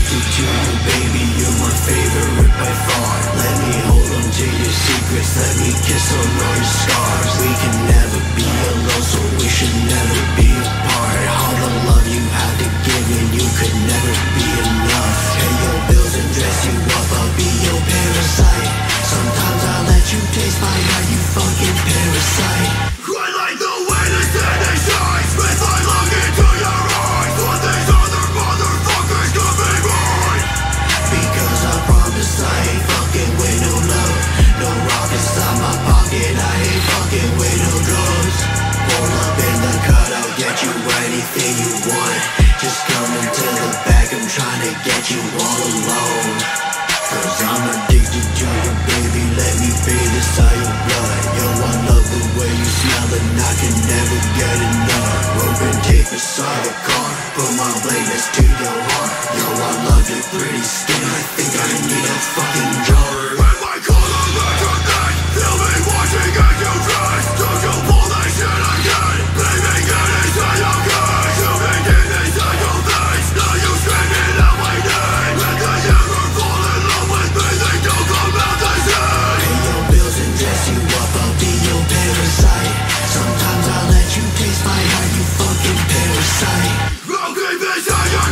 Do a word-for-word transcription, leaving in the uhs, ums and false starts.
addicted to you, baby, you're my favorite by far. Let me hold on to your secrets, let me kiss on all your scars. We can never be alone, so we should never be apart. All the love you have to give and you could never be enough. Pay your bills and dress you up, I'll be your parasite. Sometimes I'll let you taste my heart, you fucking parasite. I like the way the city shines with my look into your eyes. What these other motherfuckers could be mine. Because I promise I ain't fucking with no love. No rock inside my pocket, I ain't fucking with no drugs. Pull up in the cut, I'll get you anything you want. Just come into the back, I'm trying to get you all alone. Cause I'm addicted to you, baby, let me bathe inside your blood. Yo, I love the way you smell and I can never get enough. Rope and tape inside the car, put my blade next to your heart. Yo, I love your pretty skin, I think I need a fucking jar. When my collar around your neck, feel me watching as you dress. Don't you pull that shit again, baby, get inside your gut. You been in inside your face, now you screaming out my name. When they ever fall in love with me, they don't come out the same. Pay your bills and dress you up, I'll be your parasite. Sometimes I'll let you taste my heart, you fucking parasite. I'll keep inside your